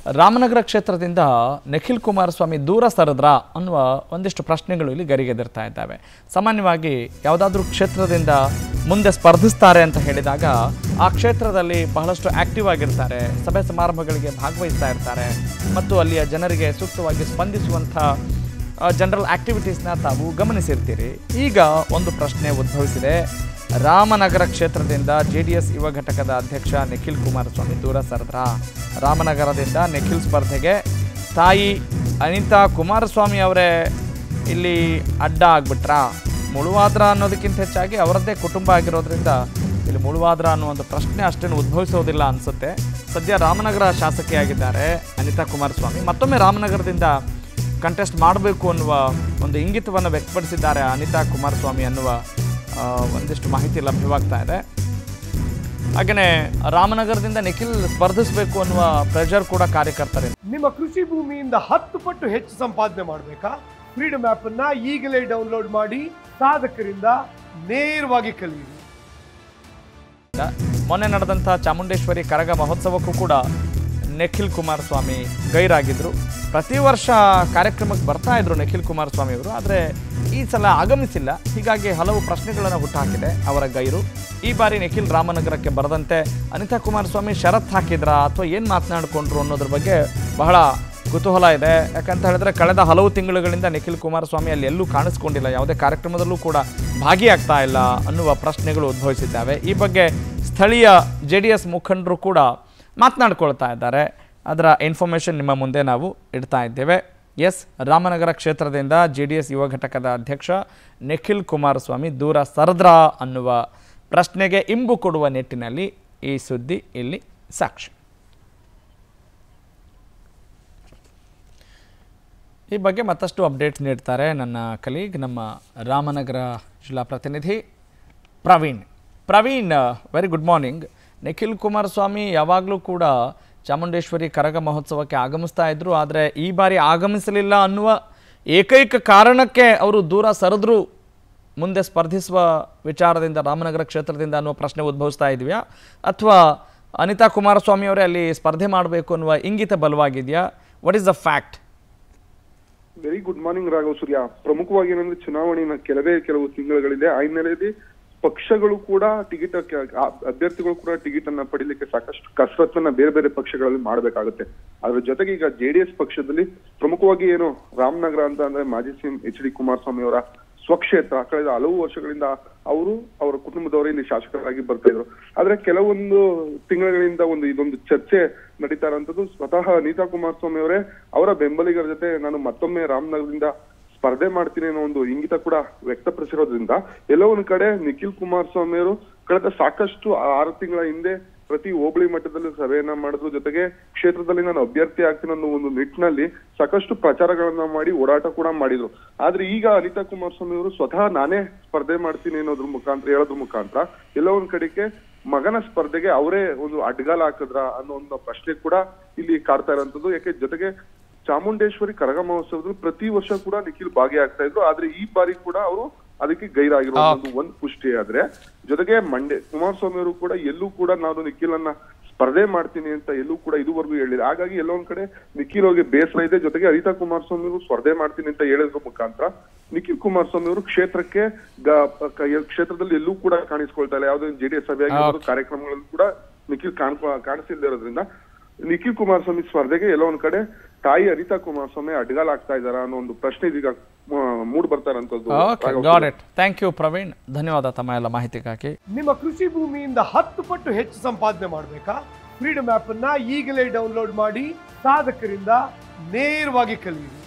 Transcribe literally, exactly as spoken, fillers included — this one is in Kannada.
ರಾಮನಗರ ಕ್ಷೇತ್ರದಿಂದ ನಿಖಿಲ್ ಕುಮಾರಸ್ವಾಮಿ ದೂರ ಸರಿದ್ರಾ ಅನ್ನುವ ಒಂದಿಷ್ಟು ಪ್ರಶ್ನೆಗಳು ಇಲ್ಲಿ ಗರಿಗೆದರ್ತಾ ಇದ್ದಾವೆ. ಸಾಮಾನ್ಯವಾಗಿ ಯಾವುದಾದ್ರೂ ಕ್ಷೇತ್ರದಿಂದ ಮುಂದೆ ಸ್ಪರ್ಧಿಸ್ತಾರೆ ಅಂತ ಹೇಳಿದಾಗ ಆ ಕ್ಷೇತ್ರದಲ್ಲಿ ಬಹಳಷ್ಟು ಆಕ್ಟಿವ್ ಆಗಿರ್ತಾರೆ, ಸಭೆ ಸಮಾರಂಭಗಳಿಗೆ ಭಾಗವಹಿಸ್ತಾ ಇರ್ತಾರೆ ಮತ್ತು ಅಲ್ಲಿಯ ಜನರಿಗೆ ಸೂಕ್ತವಾಗಿ ಸ್ಪಂದಿಸುವಂಥ ಜನರಲ್ ಆಕ್ಟಿವಿಟೀಸ್ನ ತಾವು ಗಮನಿಸಿರ್ತೀರಿ. ಈಗ ಒಂದು ಪ್ರಶ್ನೆ ಉದ್ಭವಿಸಿದೆ. ರಾಮನಗರ ಕ್ಷೇತ್ರದಿಂದ ಜೆ ಡಿ ಎಸ್ ಯುವ ಘಟಕದ ಅಧ್ಯಕ್ಷ ನಿಖಿಲ್ ಕುಮಾರಸ್ವಾಮಿ ದೂರ ಸರಿದ್ರಾ? ರಾಮನಗರದಿಂದ ನಿಖಿಲ್ ಸ್ಪರ್ಧೆಗೆ ತಾಯಿ ಅನಿತಾ ಕುಮಾರಸ್ವಾಮಿ ಅವರೇ ಇಲ್ಲಿ ಅಡ್ಡ ಆಗ್ಬಿಟ್ರಾ? ಮುಳುವಾದ್ರ ಅನ್ನೋದಕ್ಕಿಂತ ಹೆಚ್ಚಾಗಿ ಅವರದ್ದೇ ಕುಟುಂಬ ಆಗಿರೋದ್ರಿಂದ ಇಲ್ಲಿ ಮುಳುವಾದ್ರ ಅನ್ನೋ ಒಂದು ಪ್ರಶ್ನೆ ಅಷ್ಟೇನು ಉದ್ಭವಿಸೋದಿಲ್ಲ ಅನಿಸುತ್ತೆ. ಸದ್ಯ ರಾಮನಗರ ಶಾಸಕಿಯಾಗಿದ್ದಾರೆ ಅನಿತಾ ಕುಮಾರಸ್ವಾಮಿ. ಮತ್ತೊಮ್ಮೆ ರಾಮನಗರದಿಂದ ಕಂಟೆಸ್ಟ್ ಮಾಡಬೇಕು ಅನ್ನುವ ಒಂದು ಇಂಗಿತವನ್ನು ವ್ಯಕ್ತಪಡಿಸಿದ್ದಾರೆ ಅನಿತಾ ಕುಮಾರಸ್ವಾಮಿ ಅನ್ನುವ ಒಂದಿಷ್ಟು ಮಾಹಿತಿ ಲಭ್ಯವಾಗ್ತಾ ಇದೆ. ಹಾಗೆಯೇ ರಾಮನಗರದಿಂದ ನಿಖಿಲ್ ಸ್ಪರ್ಧಿಸಬೇಕು ಅನ್ನುವ ಪ್ರೆಷರ್ ಕೂಡ ಕಾರ್ಯಕರ್ತರೆ. ನಿಮ್ಮ ಕೃಷಿ ಭೂಮಿಯಿಂದ ಹತ್ತು ಪಟ್ಟು ಹೆಚ್ಚು ಸಂಪಾದನೆ ಮಾಡಬೇಕಾ? ಫ್ರೀಡಮ್ ಆ್ಯಪ್ ಅನ್ನ ಈಗಲೇ ಡೌನ್ಲೋಡ್ ಮಾಡಿ ಸಾಧಕರಿಂದ ನೇರವಾಗಿ ಕಲಿಯಿರಿ. ಮೊನ್ನೆ ನಡೆದಂಥ ಚಾಮುಂಡೇಶ್ವರಿ ಕರಗ ಮಹೋತ್ಸವಕ್ಕೂ ಕೂಡ ನಿಖಿಲ್ ಕುಮಾರಸ್ವಾಮಿ ಗೈರಾಗಿದ್ದರು. ಪ್ರತಿ ವರ್ಷ ಕಾರ್ಯಕ್ರಮಕ್ಕೆ ಬರ್ತಾ ಇದ್ರು ನಿಖಿಲ್ ಕುಮಾರಸ್ವಾಮಿ ಅವರು, ಆದರೆ ಈ ಸಲ ಆಗಮಿಸಿಲ್ಲ. ಹೀಗಾಗಿ ಹಲವು ಪ್ರಶ್ನೆಗಳನ್ನು ಹುಟ್ಟುಹಾಕಿದೆ ಅವರ ಗೈರು. ಈ ಬಾರಿ ನಿಖಿಲ್ ರಾಮನಗರಕ್ಕೆ ಬರದಂತೆ ಅನಿತಾ ಕುಮಾರಸ್ವಾಮಿ ಷರತ್ತು ಹಾಕಿದ್ರಾ ಅಥವಾ ಏನು ಮಾತನಾಡಿಕೊಂಡ್ರು ಅನ್ನೋದ್ರ ಬಗ್ಗೆ ಬಹಳ ಕುತೂಹಲ ಇದೆ. ಯಾಕಂತ ಹೇಳಿದ್ರೆ ಕಳೆದ ಹಲವು ತಿಂಗಳುಗಳಿಂದ ನಿಖಿಲ್ ಕುಮಾರಸ್ವಾಮಿ ಅಲ್ಲಿ ಎಲ್ಲೂ ಕಾಣಿಸ್ಕೊಂಡಿಲ್ಲ, ಯಾವುದೇ ಕಾರ್ಯಕ್ರಮದಲ್ಲೂ ಕೂಡ ಭಾಗಿಯಾಗ್ತಾ ಇಲ್ಲ ಅನ್ನುವ ಪ್ರಶ್ನೆಗಳು ಉದ್ಭವಿಸಿದ್ದಾವೆ. ಈ ಬಗ್ಗೆ ಸ್ಥಳೀಯ ಜೆ ಡಿ ಎಸ್ ಮುಖಂಡರು ಕೂಡ ಮಾತನಾಡ್ಕೊಳ್ತಾ ಇದ್ದಾರೆ. ಅದರ ಇನ್ಫಾರ್ಮೇಷನ್ ನಿಮ್ಮ ಮುಂದೆ ನಾವು ಇಡ್ತಾ ಇದ್ದೇವೆ. ಎಸ್, ರಾಮನಗರ ಕ್ಷೇತ್ರದಿಂದ ಜೆ ಡಿ ಎಸ್ ಯುವ ಘಟಕದ ಅಧ್ಯಕ್ಷ ನಿಖಿಲ್ ಕುಮಾರಸ್ವಾಮಿ ದೂರ ಸರಿದ್ರಾ ಅನ್ನುವ ಪ್ರಶ್ನೆಗೆ ಇಂಬು ಕೊಡುವ ನಿಟ್ಟಿನಲ್ಲಿ ಈ ಸುದ್ದಿ ಇಲ್ಲಿ ಸಾಕ್ಷಿ. ಈ ಬಗ್ಗೆ ಮತ್ತಷ್ಟು ಅಪ್ಡೇಟ್ಸ್ ನೀಡ್ತಾರೆ ನನ್ನ ಕಲೀಗ್, ನಮ್ಮ ರಾಮನಗರ ಜಿಲ್ಲಾ ಪ್ರತಿನಿಧಿ Praveen. Praveen, very good morning. Nikhil Kumaraswamy ಯಾವಾಗಲೂ ಕೂಡ ಚಾಮುಂಡೇಶ್ವರಿ ಕರಗ ಮಹೋತ್ಸವಕ್ಕೆ ಆಗಮಿಸ್ತಾ ಇದ್ದರು, ಆದರೆ ಈ ಬಾರಿ ಆಗಮಿಸಲಿಲ್ಲ ಅನ್ನುವ ಏಕೈಕ ಕಾರಣಕ್ಕೆ ಅವರು ದೂರ ಸರಿದ್ರು ಮುಂದೆ ಸ್ಪರ್ಧಿಸುವ ವಿಚಾರದಿಂದ ರಾಮನಗರ ಕ್ಷೇತ್ರದಿಂದ ಅನ್ನುವ ಪ್ರಶ್ನೆ ಉದ್ಭವಿಸ್ತಾ ಇದೆಯಾ, ಅಥವಾ ಅನಿತಾ ಕುಮಾರಸ್ವಾಮಿ ಅವರೇ ಅಲ್ಲಿ ಸ್ಪರ್ಧೆ ಮಾಡಬೇಕು ಅನ್ನುವ ಇಂಗಿತ ಬಲವಾಗಿದೆಯಾ? What is the fact? Very good morning Raghav Surya. ಪ್ರಮುಖವಾಗಿ ಏನಂದ್ರೆ ಚುನಾವಣೆಯ ಕೆಲವೇ ಕೆಲವು ತಿಂಗಳುಗಳಿದೆ. ಆ ಹಿನ್ನೆಲೆಯಲ್ಲಿ ಪಕ್ಷಗಳು ಕೂಡ ಟಿಕೆಟ್ ಅಭ್ಯರ್ಥಿಗಳು ಕೂಡ ಟಿಕೆಟ್ ಅನ್ನ ಪಡಿಲಿಕ್ಕೆ ಸಾಕಷ್ಟು ಕಸರತ್ತನ್ನ ಬೇರೆ ಬೇರೆ ಪಕ್ಷಗಳಲ್ಲಿ ಮಾಡಬೇಕಾಗುತ್ತೆ. ಅದ್ರ ಜೊತೆಗೆ ಈಗ ಜೆಡಿಎಸ್ ಪಕ್ಷದಲ್ಲಿ ಪ್ರಮುಖವಾಗಿ ಏನು ರಾಮನಗರ ಅಂತ ಅಂದ್ರೆ ಮಾಜಿ ಸಿಎಂ ಎಚ್ ಡಿ ಕುಮಾರಸ್ವಾಮಿ ಅವರ ಸ್ವಕ್ಷೇತ್ರ. ಕಳೆದ ಹಲವು ವರ್ಷಗಳಿಂದ ಅವರು ಅವರ ಕುಟುಂಬದವರು ಇಲ್ಲಿ ಶಾಸಕರಾಗಿ ಬರ್ತಾ ಇದ್ರು. ಆದ್ರೆ ಕೆಲವೊಂದು ತಿಂಗಳಿಂದ ಒಂದು ಇದೊಂದು ಚರ್ಚೆ ನಡೀತಾ ಇರೋಂಥದ್ದು ಸ್ವತಃ ಅನಿತಾ ಕುಮಾರಸ್ವಾಮಿ ಅವರೇ ಅವರ ಬೆಂಬಲಿಗರ ಜೊತೆ ನಾನು ಮತ್ತೊಮ್ಮೆ ರಾಮನಗರದಿಂದ ಸ್ಪರ್ಧೆ ಮಾಡ್ತೀನಿ ಅನ್ನೋ ಒಂದು ಇಂಗಿತ ಕೂಡ ವ್ಯಕ್ತಪಡಿಸಿರೋದ್ರಿಂದ ಎಲ್ಲೋ ಒಂದ್ ಕಡೆ ನಿಖಿಲ್ ಕುಮಾರಸ್ವಾಮಿ ಅವರು ಕಳೆದ ಸಾಕಷ್ಟು ಆರು ತಿಂಗಳ ಹಿಂದೆ ಪ್ರತಿ ಹೋಬಳಿ ಮಟ್ಟದಲ್ಲಿ ಸಭೆಯನ್ನ ಮಾಡಿದ್ರು. ಜೊತೆಗೆ ಕ್ಷೇತ್ರದಲ್ಲಿ ನಾನು ಅಭ್ಯರ್ಥಿ ಆಗ್ತೀನಿ ಅನ್ನೋ ಒಂದು ನಿಟ್ಟಿನಲ್ಲಿ ಸಾಕಷ್ಟು ಪ್ರಚಾರಗಳನ್ನ ಮಾಡಿ ಓಡಾಟ ಕೂಡ ಮಾಡಿದ್ರು. ಆದ್ರೆ ಈಗ ಅನಿತಾ ಕುಮಾರಸ್ವಾಮಿ ಅವರು ಸ್ವತಃ ನಾನೇ ಸ್ಪರ್ಧೆ ಮಾಡ್ತೀನಿ ಅನ್ನೋದ್ರ ಮುಖಾಂತರ ಹೇಳೋದ್ರ ಮುಖಾಂತರ ಎಲ್ಲೋ ಒಂದ್ ಕಡೆಗೆ ಮಗನ ಸ್ಪರ್ಧೆಗೆ ಅವರೇ ಒಂದು ಅಡ್ಗಾಲ ಹಾಕಿದ್ರ ಅನ್ನೋ ಒಂದು ಪ್ರಶ್ನೆ ಕೂಡ ಇಲ್ಲಿ ಕಾಡ್ತಾ ಇರೋಂಥದ್ದು. ಯಾಕೆ ಜೊತೆಗೆ ಚಾಮುಂಡೇಶ್ವರಿ ಕರಗ ಮಹೋತ್ಸವದಲ್ಲಿ ಪ್ರತಿ ವರ್ಷ ಕೂಡ ನಿಖಿಲ್ ಭಾಗಿಯಾಗ್ತಾ ಇದ್ರು, ಆದ್ರೆ ಈ ಬಾರಿ ಕೂಡ ಅವರು ಅದಕ್ಕೆ ಗೈರಾಗಿರೋದು ಒಂದ್ ಪುಷ್ಟಿ. ಆದ್ರೆ ಜೊತೆಗೆ ಮಂಡ್ಯ ಕುಮಾರಸ್ವಾಮಿ ಅವರು ಕೂಡ ಎಲ್ಲೂ ಕೂಡ ನಾನು ನಿಖಿಲ್ ಅನ್ನ ಸ್ಪರ್ಧೆ ಮಾಡ್ತೀನಿ ಅಂತ ಎಲ್ಲೂ ಕೂಡ ಇದುವರೆಗೂ ಹೇಳಿಲ್ಲ. ಹಾಗಾಗಿ ಎಲ್ಲೋ ಒಂದ್ ಕಡೆ ನಿಖಿಲ್ ಅವ್ರಿಗೆ ಬೇಸರ ಇದೆ. ಜೊತೆಗೆ ಅನಿತಾ ಕುಮಾರಸ್ವಾಮಿ ಅವರು ಸ್ಪರ್ಧೆ ಮಾಡ್ತೀನಿ ಅಂತ ಹೇಳಿದ್ರ ಮುಖಾಂತರ ನಿಖಿಲ್ ಕುಮಾರಸ್ವಾಮಿ ಅವರು ಕ್ಷೇತ್ರಕ್ಕೆ ಕ್ಷೇತ್ರದಲ್ಲಿ ಎಲ್ಲೂ ಕೂಡ ಕಾಣಿಸ್ಕೊಳ್ತಾ ಇಲ್ಲ. ಯಾವುದೇ ಜೆಡಿಎಸ್ ಸಭೆ ಆಗಿರ್ಬೋದು ಕಾರ್ಯಕ್ರಮಗಳಲ್ಲಿ ಕೂಡ ನಿಖಿಲ್ ಕಾಣ್ಕೊ ಕಾಣಿಸ್ತಿಲ್ದೇ ಇರೋದ್ರಿಂದ ನಿಖಿಲ್ ಕುಮಾರಸ್ವಾಮಿ ಸ್ಪರ್ಧೆಗೆ ಎಲ್ಲೋ ಒಂದ್ ಕಡೆ ತಾಯಿ ಅನಿತಾ ಕುಮಾರಸ್ವಾಮಿ ಅಡ್ಗಾಲ ಆಗ್ತಾ ಇದಾರ ಅನ್ನೋ ಒಂದು ಪ್ರಶ್ನೆ ಇದೀಗ ಮೂಡ್ ಬರ್ತಾ ಇರೋಂಥದ್ದು. ಥ್ಯಾಂಕ್ ಯು ಪ್ರವೀಣ್, ಧನ್ಯವಾದ ತಮ್ಮ ಎಲ್ಲ ಮಾಹಿತಿಗಾಗಿ. ನಿಮ್ಮ ಕೃಷಿ ಭೂಮಿಯಿಂದ ಹತ್ತು ಪಟ್ಟು ಹೆಚ್ಚು ಸಂಪಾದನೆ ಮಾಡಬೇಕಾ? ಫ್ರೀಡಮ್ ಆ್ಯಪ್ ಅನ್ನ ಈಗಲೇ ಡೌನ್ಲೋಡ್ ಮಾಡಿ ಸಾಧಕರಿಂದ ನೇರವಾಗಿ ಕಲಿಯಿರಿ.